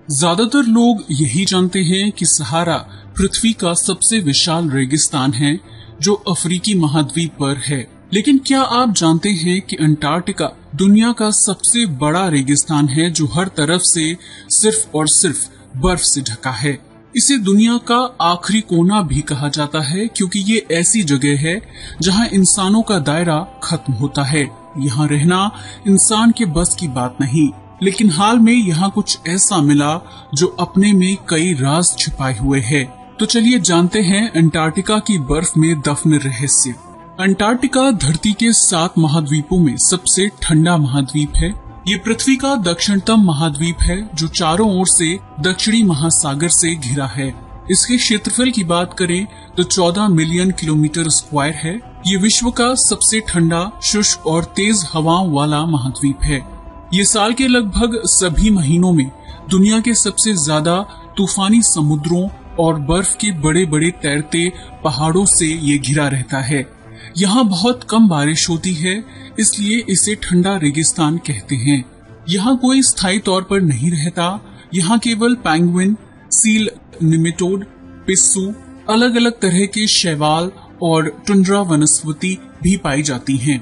ज्यादातर लोग यही जानते हैं कि सहारा पृथ्वी का सबसे विशाल रेगिस्तान है जो अफ्रीकी महाद्वीप पर है। लेकिन क्या आप जानते हैं कि अंटार्कटिका दुनिया का सबसे बड़ा रेगिस्तान है जो हर तरफ से सिर्फ और सिर्फ बर्फ से ढका है। इसे दुनिया का आखिरी कोना भी कहा जाता है क्योंकि ये ऐसी जगह है जहां इंसानों का दायरा खत्म होता है। यहाँ रहना इंसान के बस की बात नहीं, लेकिन हाल में यहाँ कुछ ऐसा मिला जो अपने में कई राज छिपाए हुए है। तो चलिए जानते हैं अंटार्कटिका की बर्फ में दफन रहस्य। अंटार्कटिका धरती के 7 महाद्वीपों में सबसे ठंडा महाद्वीप है। ये पृथ्वी का दक्षिणतम महाद्वीप है जो चारों ओर से दक्षिणी महासागर से घिरा है। इसके क्षेत्रफल की बात करें तो 14 मिलियन किलोमीटर स्क्वायर है। ये विश्व का सबसे ठंडा, शुष्क और तेज हवाओं वाला महाद्वीप है। ये साल के लगभग सभी महीनों में दुनिया के सबसे ज्यादा तूफानी समुद्रों और बर्फ के बड़े बड़े तैरते पहाड़ों से ये घिरा रहता है। यहाँ बहुत कम बारिश होती है, इसलिए इसे ठंडा रेगिस्तान कहते हैं। यहाँ कोई स्थायी तौर पर नहीं रहता। यहाँ केवल पेंगुइन, सील, निमेटोड, पिस्सू, अलग अलग तरह के शैवाल और टुंड्रा वनस्पति भी पाई जाती हैं।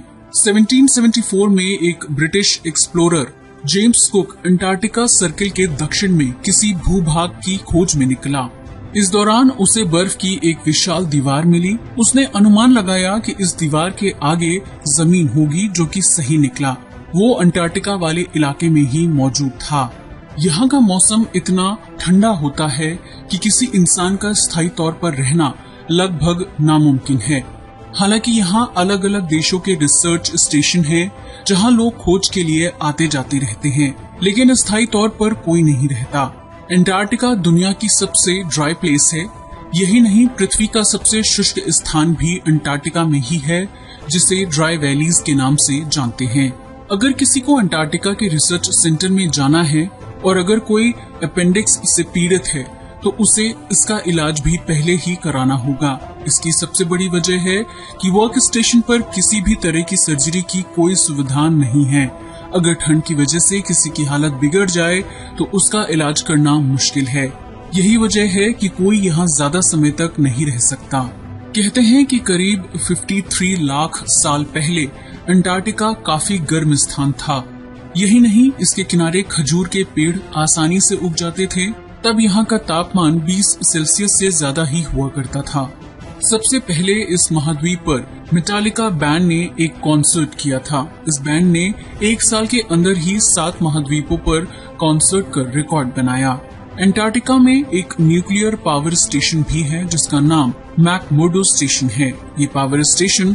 1774 में एक British explorer James Cook Antarctica circle के दक्षिण में किसी भूभाग की खोज में निकला। इस दौरान उसे बर्फ की एक विशाल दीवार मिली। उसने अनुमान लगाया कि इस दीवार के आगे जमीन होगी, जो कि सही निकला। वो अंटार्कटिका वाले इलाके में ही मौजूद था। यहाँ का मौसम इतना ठंडा होता है कि किसी इंसान का स्थायी तौर पर रहना लगभग नामुमकिन है। हालांकि यहाँ अलग अलग देशों के रिसर्च स्टेशन हैं, जहाँ लोग खोज के लिए आते जाते रहते हैं, लेकिन स्थायी तौर पर कोई नहीं रहता। अंटार्कटिका दुनिया की सबसे ड्राई प्लेस है। यही नहीं, पृथ्वी का सबसे शुष्क स्थान भी अंटार्कटिका में ही है, जिसे ड्राई वैलीज के नाम से जानते हैं। अगर किसी को अंटार्कटिका के रिसर्च सेंटर में जाना है और अगर कोई अपेंडिक्स से पीड़ित है तो उसे इसका इलाज भी पहले ही कराना होगा। इसकी सबसे बड़ी वजह है कि वर्क स्टेशन पर किसी भी तरह की सर्जरी की कोई सुविधा नहीं है। अगर ठंड की वजह से किसी की हालत बिगड़ जाए तो उसका इलाज करना मुश्किल है। यही वजह है कि कोई यहाँ ज्यादा समय तक नहीं रह सकता। कहते हैं कि करीब 53 लाख साल पहले अंटार्कटिका काफी गर्म स्थान था। यही नहीं, इसके किनारे खजूर के पेड़ आसानी से उग जाते थे। तब यहाँ का तापमान 20 सेल्सियस से ज्यादा ही हुआ करता था। सबसे पहले इस महाद्वीप पर मेटालिका बैंड ने एक कॉन्सर्ट किया था। इस बैंड ने एक साल के अंदर ही 7 महाद्वीपों पर कॉन्सर्ट कर रिकॉर्ड बनाया। अंटार्कटिका में एक न्यूक्लियर पावर स्टेशन भी है जिसका नाम मैकमुर्डो स्टेशन है। ये पावर स्टेशन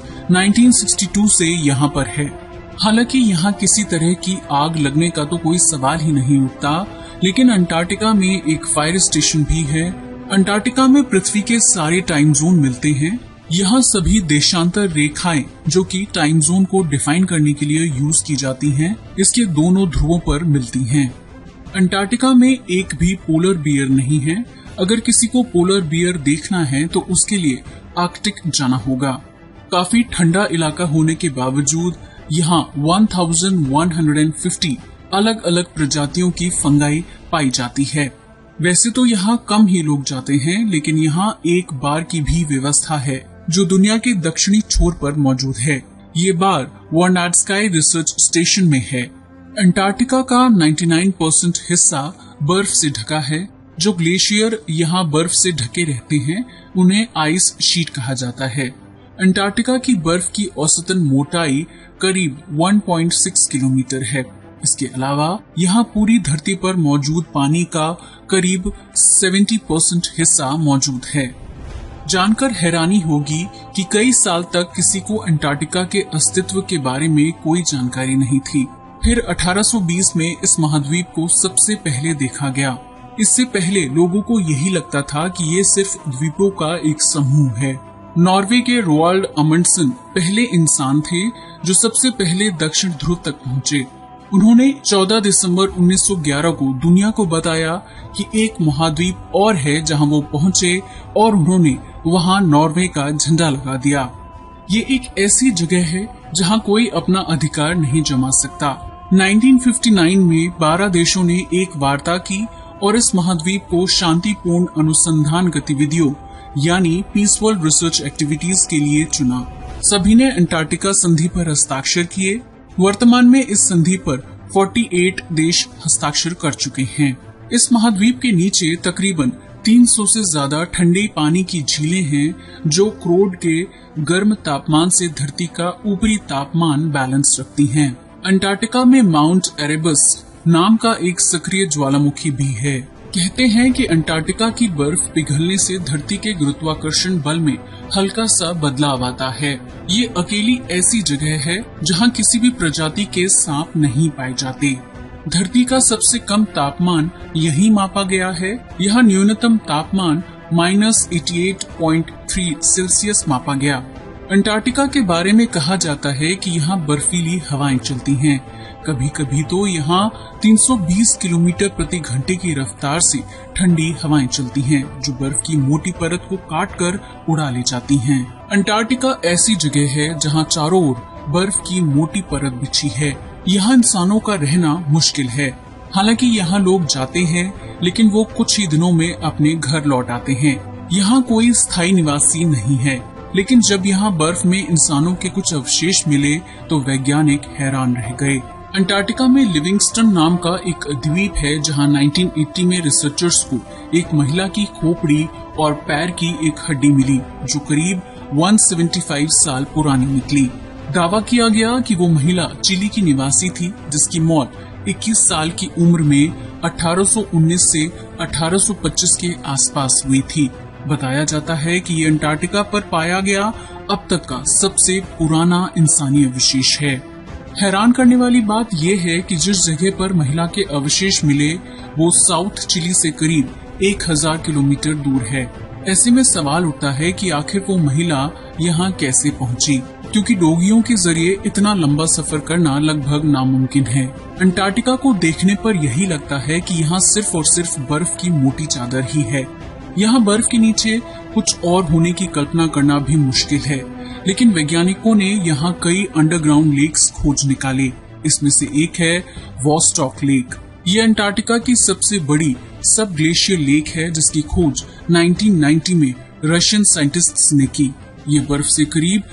1962 से यहाँ पर है। हालांकि यहाँ किसी तरह की आग लगने का तो कोई सवाल ही नहीं उठता, लेकिन अंटार्कटिका में एक फायर स्टेशन भी है। अंटार्कटिका में पृथ्वी के सारे टाइम जोन मिलते हैं। यहाँ सभी देशांतर रेखाएं जो कि टाइम जोन को डिफाइन करने के लिए यूज की जाती हैं, इसके दोनों ध्रुवों पर मिलती हैं। अंटार्कटिका में एक भी पोलर बियर नहीं है। अगर किसी को पोलर बियर देखना है तो उसके लिए आर्कटिक जाना होगा। काफी ठंडा इलाका होने के बावजूद यहाँ 1150 अलग अलग प्रजातियों की फंगाई पाई जाती है। वैसे तो यहाँ कम ही लोग जाते हैं, लेकिन यहाँ एक बार की भी व्यवस्था है जो दुनिया के दक्षिणी छोर पर मौजूद है। ये बार वर्नाडस्काई रिसर्च स्टेशन में है। अंटार्कटिका का 99% हिस्सा बर्फ से ढका है। जो ग्लेशियर यहाँ बर्फ से ढके रहते हैं उन्हें आइस शीट कहा जाता है। अंटार्कटिका की बर्फ की औसतन मोटाई करीब 1.6 किलोमीटर है। इसके अलावा यहाँ पूरी धरती पर मौजूद पानी का करीब 70% हिस्सा मौजूद है। जानकर हैरानी होगी कि कई साल तक किसी को अंटार्कटिका के अस्तित्व के बारे में कोई जानकारी नहीं थी। फिर 1820 में इस महाद्वीप को सबसे पहले देखा गया। इससे पहले लोगों को यही लगता था कि ये सिर्फ द्वीपों का एक समूह है। नॉर्वे के रोआल्ड अमंडसन पहले इंसान थे जो सबसे पहले दक्षिण ध्रुव तक पहुँचे। उन्होंने 14 दिसंबर 1911 को दुनिया को बताया कि एक महाद्वीप और है जहां वो पहुंचे, और उन्होंने वहां नॉर्वे का झंडा लगा दिया। ये एक ऐसी जगह है जहां कोई अपना अधिकार नहीं जमा सकता। 1959 में 12 देशों ने एक वार्ता की और इस महाद्वीप को शांतिपूर्ण अनुसंधान गतिविधियों यानी पीसफुल रिसर्च एक्टिविटीज के लिए चुना। सभी ने अंटार्कटिका संधि पर हस्ताक्षर किए। वर्तमान में इस संधि पर 48 देश हस्ताक्षर कर चुके हैं। इस महाद्वीप के नीचे तकरीबन 300 से ज्यादा ठंडे पानी की झीलें हैं जो क्रोड के गर्म तापमान से धरती का ऊपरी तापमान बैलेंस रखती हैं। अंटार्कटिका में माउंट एरेबस नाम का एक सक्रिय ज्वालामुखी भी है। कहते हैं कि अंटार्कटिका की बर्फ पिघलने से धरती के गुरुत्वाकर्षण बल में हल्का सा बदलाव आता है। ये अकेली ऐसी जगह है जहां किसी भी प्रजाति के सांप नहीं पाए जाते। धरती का सबसे कम तापमान यहीं मापा गया है। यहाँ न्यूनतम तापमान -88.3 सेल्सियस मापा गया। अंटार्कटिका के बारे में कहा जाता है कि यहाँ बर्फीली हवाएं चलती हैं। कभी कभी तो यहाँ 320 किलोमीटर प्रति घंटे की रफ्तार से ठंडी हवाएं चलती हैं, जो बर्फ की मोटी परत को काट कर उड़ा ले जाती हैं। अंटार्कटिका ऐसी जगह है जहाँ चारों ओर बर्फ की मोटी परत बिछी है। यहाँ इंसानों का रहना मुश्किल है। हालांकि यहाँ लोग जाते हैं, लेकिन वो कुछ ही दिनों में अपने घर लौट आते हैं। यहाँ कोई स्थायी निवासी नहीं है, लेकिन जब यहाँ बर्फ में इंसानों के कुछ अवशेष मिले तो वैज्ञानिक हैरान रह गए। अंटार्कटिका में लिविंगस्टन नाम का एक द्वीप है जहाँ 1980 में रिसर्चर्स को एक महिला की खोपड़ी और पैर की एक हड्डी मिली, जो करीब 175 साल पुरानी निकली। दावा किया गया कि वो महिला चिली की निवासी थी, जिसकी मौत 21 साल की उम्र में 1819 से 1825 के आसपास हुई थी। बताया जाता है कि ये अंटार्कटिका पर पाया गया अब तक का सबसे पुराना इंसानी अवशेष है। हैरान करने वाली बात यह है कि जिस जगह पर महिला के अवशेष मिले वो साउथ चिली से करीब 1000 किलोमीटर दूर है। ऐसे में सवाल उठता है कि आखिर वो महिला यहाँ कैसे पहुँची, क्योंकि डोंगियों के जरिए इतना लंबा सफर करना लगभग नामुमकिन है। अंटार्कटिका को देखने पर यही लगता है कि यहाँ सिर्फ और सिर्फ बर्फ की मोटी चादर ही है। यहाँ बर्फ के नीचे कुछ और होने की कल्पना करना भी मुश्किल है, लेकिन वैज्ञानिकों ने यहाँ कई अंडरग्राउंड लेक्स खोज निकाले। इसमें से एक है वॉस्टॉक लेक। ये अंटार्कटिका की सबसे बड़ी सब ग्लेशियर लेक है, जिसकी खोज 1990 में रशियन साइंटिस्ट्स ने की। ये बर्फ से करीब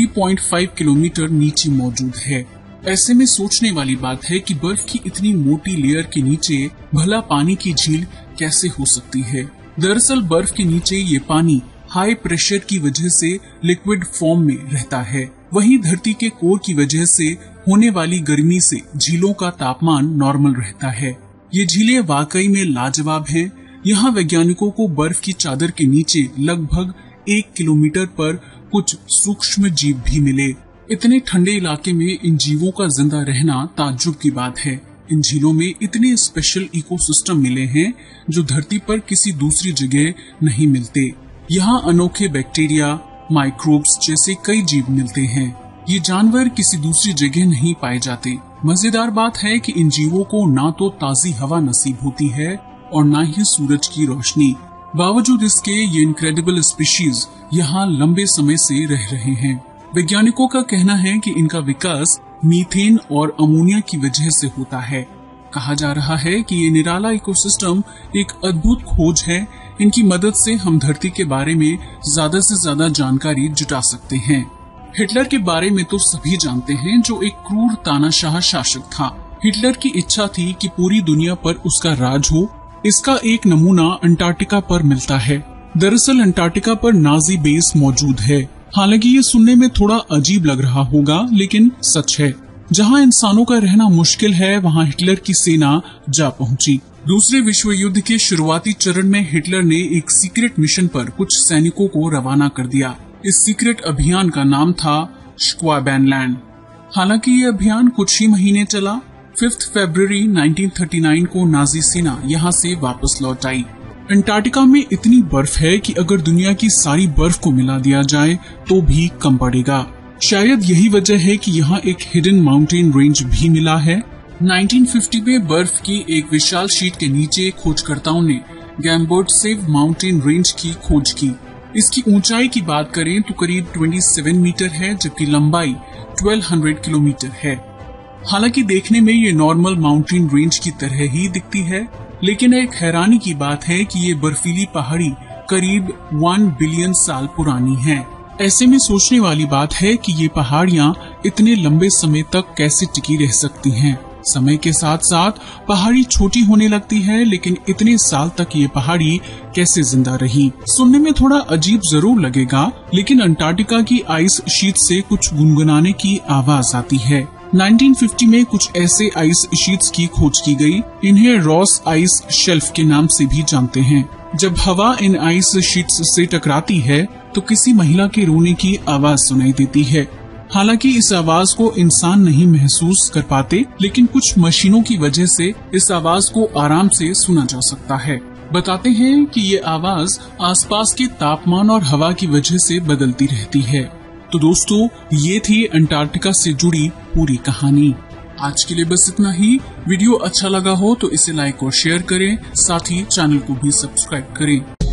3.5 किलोमीटर नीचे मौजूद है। ऐसे में सोचने वाली बात है कि बर्फ की इतनी मोटी लेयर के नीचे भला पानी की झील कैसे हो सकती है। दरअसल बर्फ के नीचे ये पानी हाई प्रेशर की वजह से लिक्विड फॉर्म में रहता है। वहीं धरती के कोर की वजह से होने वाली गर्मी से झीलों का तापमान नॉर्मल रहता है। ये झीलें वाकई में लाजवाब हैं। यहाँ वैज्ञानिकों को बर्फ की चादर के नीचे लगभग 1 किलोमीटर पर कुछ सूक्ष्म जीव भी मिले। इतने ठंडे इलाके में इन जीवों का जिंदा रहना ताज्जुब की बात है। इन झीलों में इतने स्पेशल इकोसिस्टम मिले हैं जो धरती पर किसी दूसरी जगह नहीं मिलते। यहाँ अनोखे बैक्टीरिया, माइक्रोब्स जैसे कई जीव मिलते हैं। ये जानवर किसी दूसरी जगह नहीं पाए जाते। मजेदार बात है कि इन जीवों को ना तो ताजी हवा नसीब होती है और ना ही सूरज की रोशनी। बावजूद इसके ये इनक्रेडिबल स्पीशीज यहाँ लंबे समय से रह रहे हैं। वैज्ञानिकों का कहना है कि इनका विकास मीथेन और अमोनिया की वजह से होता है। कहा जा रहा है कि ये निराला इकोसिस्टम एक अद्भुत खोज है। इनकी मदद से हम धरती के बारे में ज्यादा से ज्यादा जानकारी जुटा सकते हैं। हिटलर के बारे में तो सभी जानते हैं, जो एक क्रूर तानाशाह शासक था। हिटलर की इच्छा थी कि पूरी दुनिया पर उसका राज हो। इसका एक नमूना अंटार्कटिका पर मिलता है। दरअसल अंटार्कटिका पर नाजी बेस मौजूद है। हालांकि ये सुनने में थोड़ा अजीब लग रहा होगा, लेकिन सच है। जहाँ इंसानों का रहना मुश्किल है, वहाँ हिटलर की सेना जा पहुँची। दूसरे विश्व युद्ध के शुरुआती चरण में हिटलर ने एक सीक्रेट मिशन पर कुछ सैनिकों को रवाना कर दिया। इस सीक्रेट अभियान का नाम था स्क्वाबेनलैंड। हालांकि ये अभियान कुछ ही महीने चला। 5 फरवरी 1939 को नाजी सेना यहाँ से वापस लौट आई। अंटार्कटिका में इतनी बर्फ है कि अगर दुनिया की सारी बर्फ को मिला दिया जाए तो भी कम पड़ेगा। शायद यही वजह है कि यहाँ एक हिडन माउंटेन रेंज भी मिला है। 1950 में बर्फ की एक विशाल शीट के नीचे खोजकर्ताओं ने गैम्बर्टसेव माउंटेन रेंज की खोज की। इसकी ऊंचाई की बात करें तो करीब 27 मीटर है, जबकि लंबाई 1200 किलोमीटर है। हालांकि देखने में ये नॉर्मल माउंटेन रेंज की तरह ही दिखती है। लेकिन एक हैरानी की बात है कि ये बर्फीली पहाड़ी करीब 1 बिलियन साल पुरानी है। ऐसे में सोचने वाली बात है कि ये पहाड़ियाँ इतने लंबे समय तक कैसे टिकी रह सकती हैं। समय के साथ साथ पहाड़ी छोटी होने लगती है, लेकिन इतने साल तक ये पहाड़ी कैसे जिंदा रही? सुनने में थोड़ा अजीब जरूर लगेगा, लेकिन अंटार्कटिका की आइस शीट से कुछ गुनगुनाने की आवाज आती है। 1950 में कुछ ऐसे आइस शीट्स की खोज की गई। इन्हें रॉस आइस शेल्फ के नाम से भी जानते हैं। जब हवा इन आइस शीट्स से टकराती है तो किसी महिला के रोने की आवाज सुनाई देती है। हालांकि इस आवाज को इंसान नहीं महसूस कर पाते, लेकिन कुछ मशीनों की वजह से इस आवाज को आराम से सुना जा सकता है। बताते हैं कि ये आवाज आसपास के तापमान और हवा की वजह से बदलती रहती है। तो दोस्तों, ये थी अंटार्कटिका से जुड़ी पूरी कहानी। आज के लिए बस इतना ही। वीडियो अच्छा लगा हो तो इसे लाइक और शेयर करें, साथ ही चैनल को भी सब्सक्राइब करें।